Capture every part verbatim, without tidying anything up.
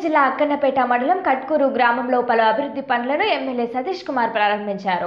జిల్లా అక్కన్నపేట మండలం కట్కూరు గ్రామంలో పలు అభివృద్ధి పనులను ఎమ్మెల్యే సతీష్ కుమార్ ప్రారంభించారు.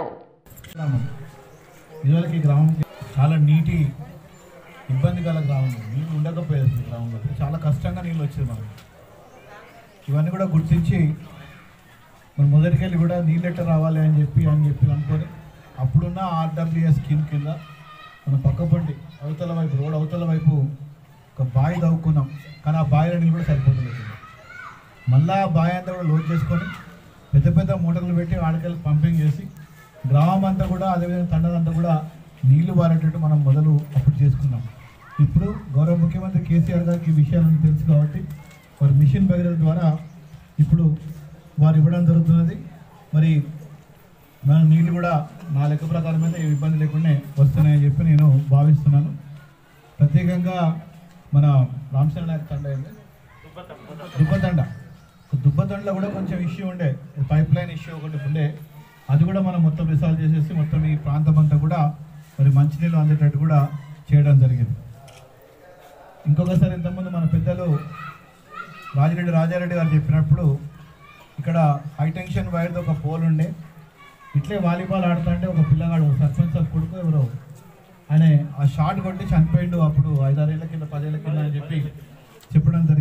ఇదివరకు గ్రామం చాలా నీటి ఇబ్బంది గల గ్రామం, నీళ్ళు ఉండకపోయేది గ్రామంలో, చాలా కష్టంగా నీళ్ళు వచ్చేది మనకు. ఇవన్నీ కూడా గుర్తించి మనం మొదటికెళ్ళి కూడా నీళ్ళు ఎట్లా రావాలి అని చెప్పి అని చెప్పి అనుకొని అప్పుడున్న ఆర్డబ్ల్యూఎస్ స్కీమ్ కింద మనం పక్కపండి అవతల వైపు రోడ్ అవతల వైపు ఒక బావి తవ్వుకున్నాం. కానీ ఆ బావిలో నీళ్ళు కూడా సరిపోతుంది. మళ్ళీ ఆ బావి అంతా కూడా లోడ్ చేసుకొని పెద్ద పెద్ద మోటార్లు పెట్టి ఆడకెళ్ళి పంపింగ్ చేసి గ్రామం అంతా కూడా అదేవిధంగా తండదంతా కూడా నీళ్లు పారేటట్టు మనం మొదలు అప్పుడు చేసుకున్నాం. ఇప్పుడు గౌరవ ముఖ్యమంత్రి కేసీఆర్ గారికి ఈ విషయాలను తెలుసు కాబట్టి వారి మిషన్ భగీరథ ద్వారా ఇప్పుడు వారు ఇవ్వడం జరుగుతున్నది. మరి మన నీళ్ళు కూడా నా లెక్క ప్రకారం అయితే ఏ ఇబ్బంది లేకుండా వస్తున్నాయని చెప్పి నేను భావిస్తున్నాను. ప్రత్యేకంగా మన రామచంద్ర నాయక్ తండ దుబ్బతండ దుబ్బతండలో కూడా కొంచెం ఇష్యూ ఉండే, పైప్ లైన్ ఇష్యూ ఒకటి ఉండే, అది కూడా మనం మొత్తం రిసాల్వ్ చేసేసి మొత్తం ఈ ప్రాంతం అంతా కూడా మరి మంచినీళ్ళు అందేటట్టు కూడా చేయడం జరిగింది. ఇంకొకసారి ఇంతకుముందు మన పెద్దలు రాజిరెడ్డి రాజారెడ్డి గారు చెప్పినప్పుడు ఇక్కడ హైటెన్షన్ వైర్ది ఒక పోల్ ఉండే, ఇట్లే వాలీబాల్ ఆడుతుంటే ఒక పిల్లగాడు సర్పంచ్ కొడుకు ఎవరో ఆయన ఆ షాట్ కొట్టి చనిపోయిండు అప్పుడు ఐదారేళ్ల కింద పదేళ్ల కింద అని చెప్పి చెప్పడం జరిగింది.